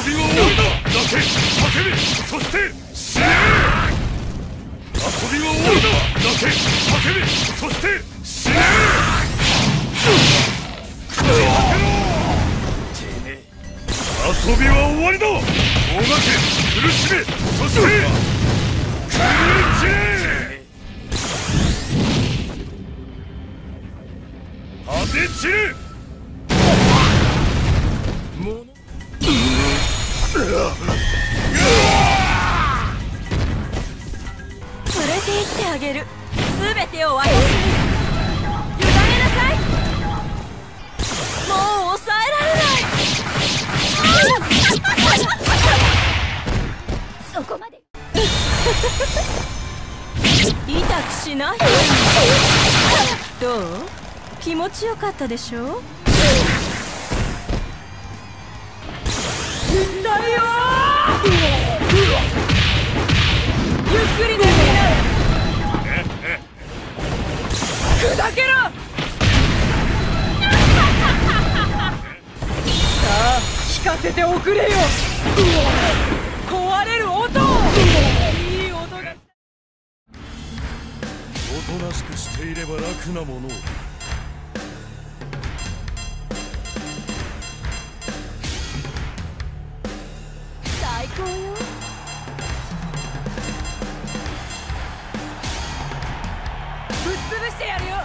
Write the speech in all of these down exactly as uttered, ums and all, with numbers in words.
びは終わりだ。泣け、叫べ、そして死ね。遊びは終わりだ。泣け、叫べ、そして死ね。口を開けろ。てめえ、遊びは終わりだ。もがけ、苦しめ、そして狂い散れ。果て散れ。もの連れて行ってあげる。すべてを私に委ねなさい。もう抑えられない。そこまで痛くしない。どう？気持ちよかったでしょ？だよー。ゆっくりでいいな。砕けろ。さあ聞かせておくれよ。壊れる音。いい音が。おとなしくしていれば楽なものを。最高よ。ぶっ潰してやるよ。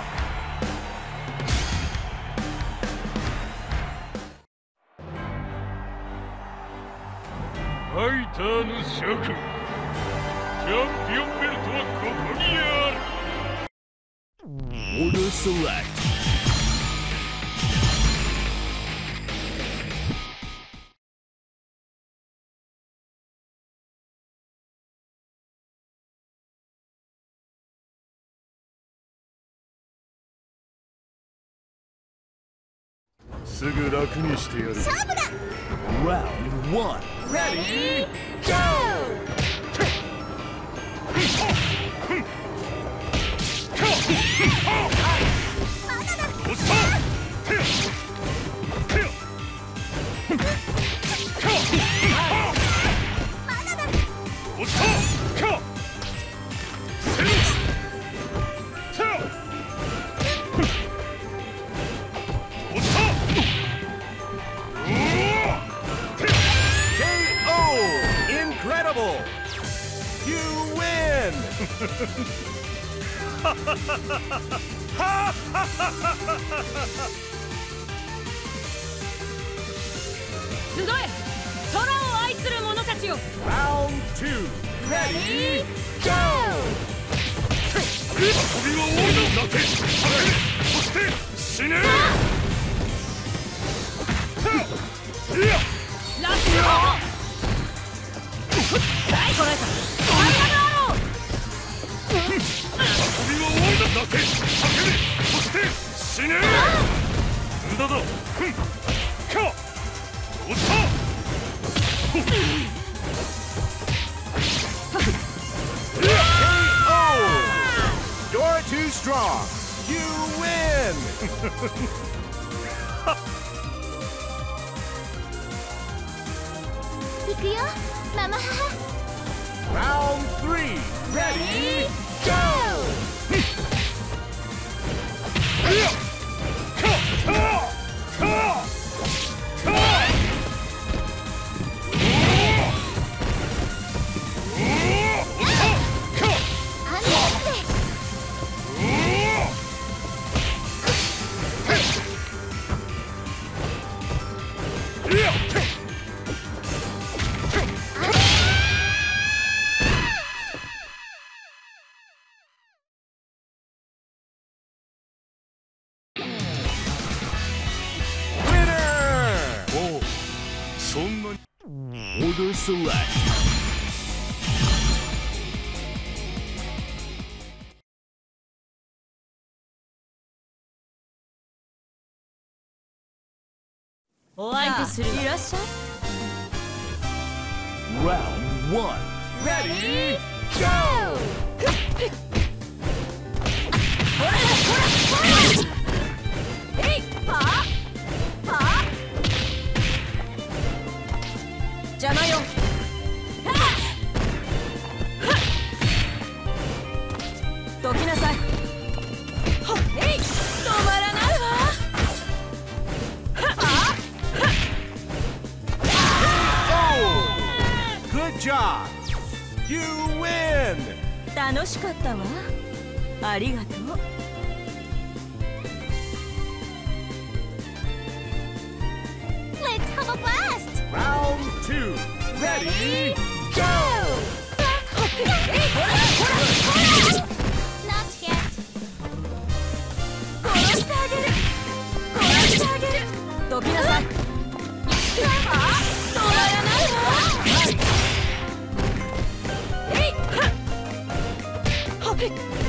ファイターの諸君、チャンピオンベルトはここにある。Order select。すぐ楽にしてやる。勝負だ。Round one. Ready? Go! 集え、空を愛する者たちよ。Round two. Ready? Go! 遊びは終わりだ。泣け、叫べ、そして死ね。いや、ラスト。こらえた。ファイナルアロー。遊びは終わりだ。泣け、叫べ、そして死ね。無駄だ。ふん、か。おった。You're too strong. You win. 行くよ、ママ母。Round three. Ready? Go! そんなに Order select。 お相手する。いらっしゃい。 Round one. Ready? Go! えい、パーパー。 job! You win! 楽しかったわ。ありがとう。 Let's have a blast! Round two! Ready? Go! Not yet. 殺してあげる。殺してあげる。どきなさい。止まらないわ。えい。はっ。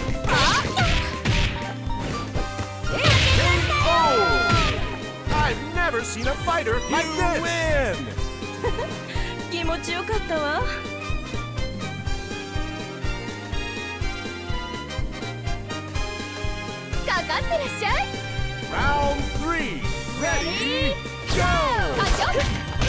I've never seen a fighter like this! Win! 気持ちよかったわ。 かかってらっしゃい。 Round three! Ready? Go! カチョン。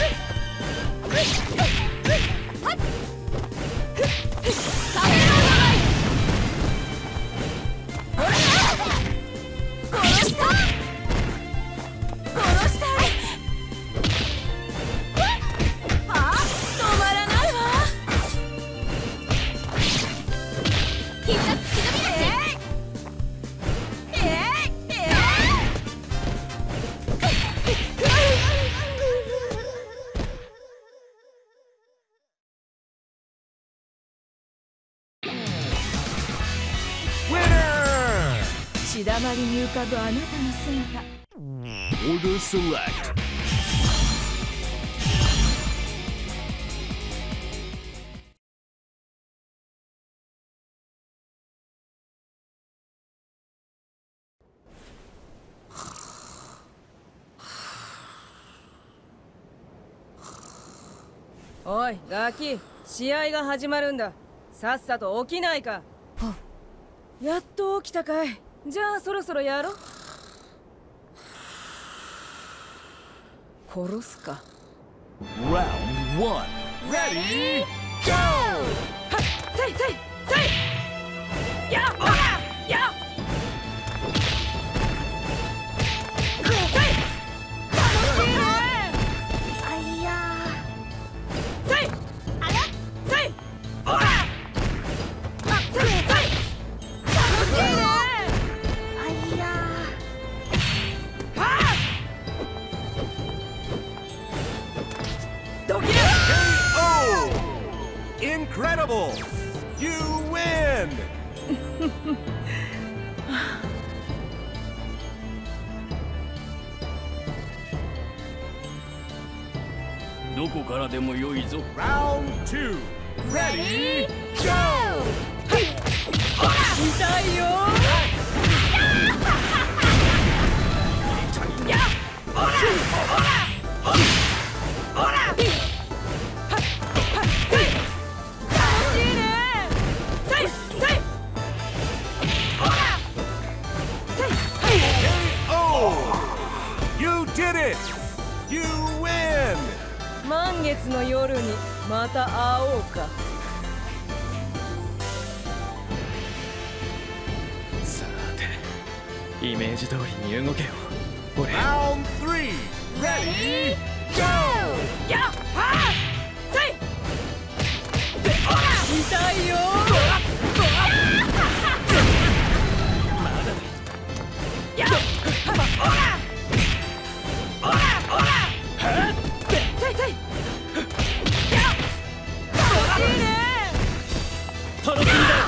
血だまりに浮かぶあなたの姿。 Order select. 「おいガキ、試合が始まるんだ。さっさと起きないか。」やっと起きたかい。じゃあそろそろやろ。殺すか。 Round one. Ready? Go! はっ、せいせいせい。やっほらやっ。せい。楽しいね。 あいやせい。 あらせい。ほら。あ、せいせい。楽しいね。 あいやはあ。ドキッ。 Incredible! You win! どこからでもよいぞ。 Round two. Ready? Go! 痛いよ。やっほらほらほらほら。はっはっせい。楽しいね。せいせい。ほらせい。 K O! You did it! You win! 満月の夜にまた会おうか。 さて、イメージ通りに動けよ。俺。 Round three. Ready? Go! やっはっせい。ほら痛いよ。やっほらほらほら。せいせい。やっ楽しいね。 楽しみだ。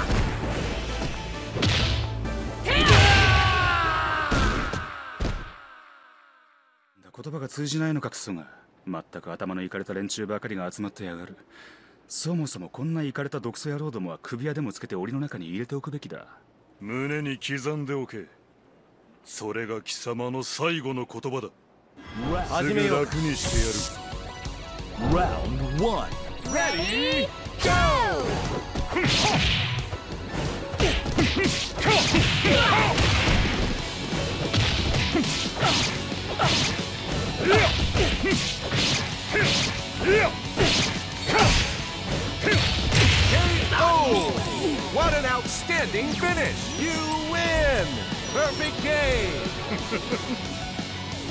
言葉が通じないのかクソが。まったく頭のいかれた連中ばかりが集まってやがる。そもそもこんないかれた毒素野郎どもは首輪でもつけて檻の中に入れておくべきだ。 胸に刻んでおけ。それが貴様の最後の言葉だ。すぐ楽にしてやる。 Round one. Ready? Go! K O! What an outstanding finish! You win! Perfect game!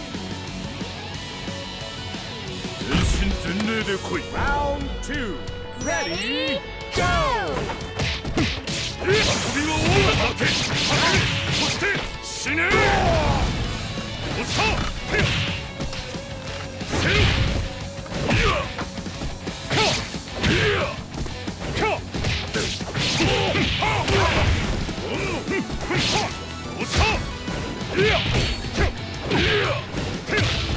全身全霊で来い。 Round two. Ready, go! 遊びは終わらけ、そして死ね。おっさん、せる。いや、か、いや、か。おっさん、いや、て、いや、て。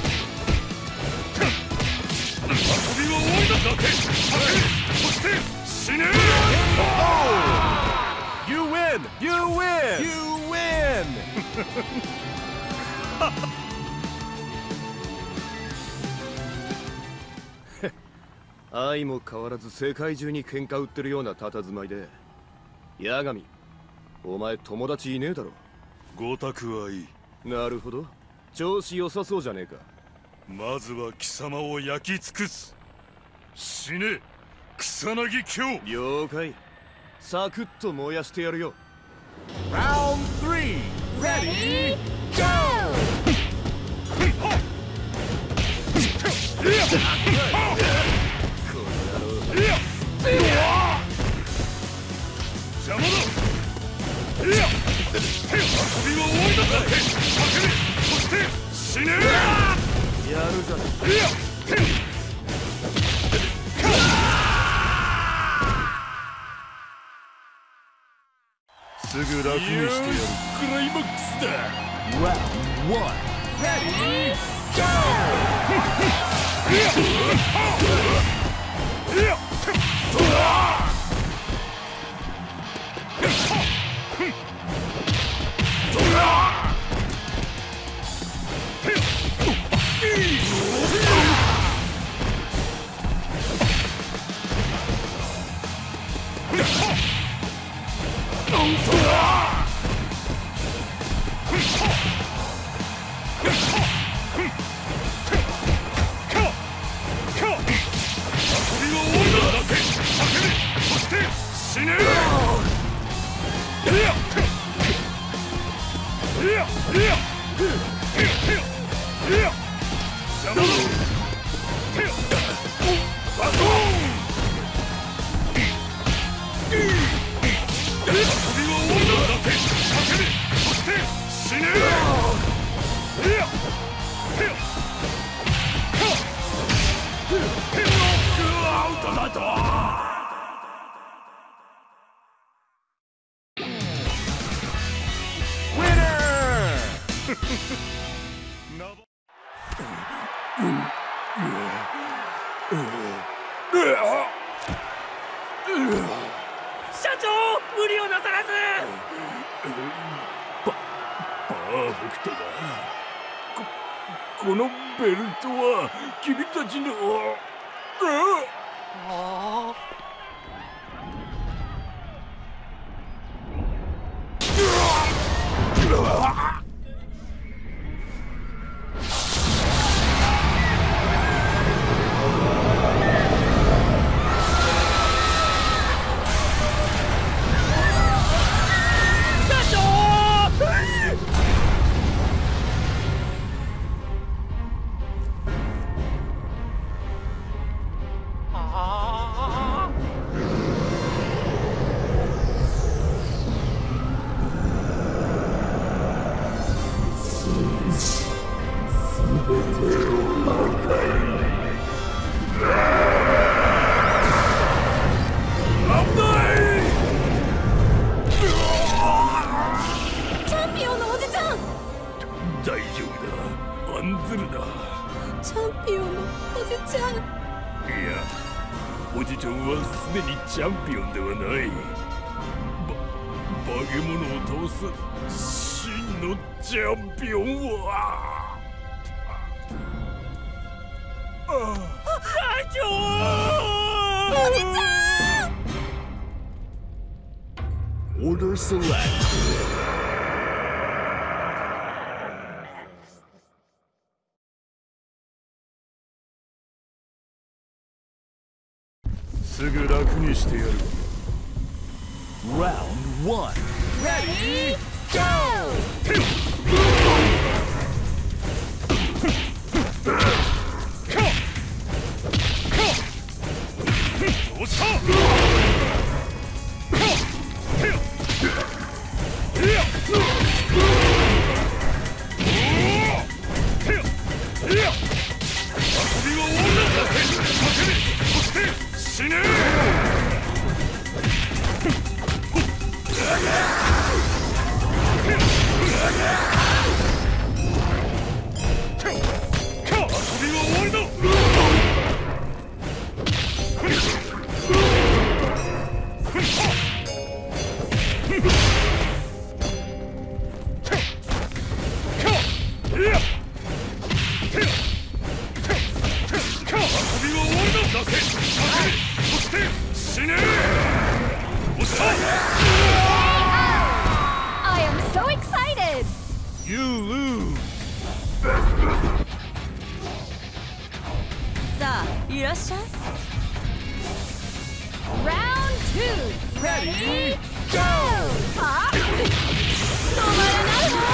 遊びは終わりだけ、そして死ね。 You win! You win! You win! 愛も変わらず世界中に喧嘩売ってるような佇まいで。八神、お前友達いねえだろ。 ご託はいい。 なるほど、調子良さそうじゃねえか。 まずは貴様を焼き尽くす。死ね、草薙京。 了解。サクッと燃やしてやるよ。Round three, ready, go! 邪魔だ。いや、遊びは終わりだ。叫べ、そして死ね。 やるじゃねえ。 いや、すぐ楽にしてやる。クライマックスだ。 Round one, ready, go! いや、いや、死ね。いや、いや、いや、いや、邪魔だ。バトン。遊びは終わりだ。叫べ、そして死ね。いや、手を、手を、アウトだと。 社長、無理をなさらず。 パ、パーフェクトだ。こ、このベルトは君たちの。ああ。おじちゃんはすでにチャンピオンではない。ば、化け物を倒す真のチャンピオンは。あ、社長！ おじちゃん！ Order select. すぐ楽にしてやる。 Round one. Ready, go! おっしたいや遊びは終わりだ。叫べ、そして死ね。遊びは終わりだ。 I am so excited! You lose. さあいらっしゃい。 Round two! Ready? Go! は止まらないわ。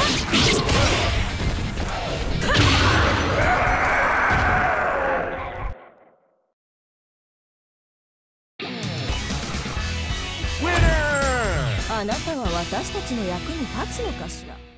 あなたは私たちの役に立つのかしら。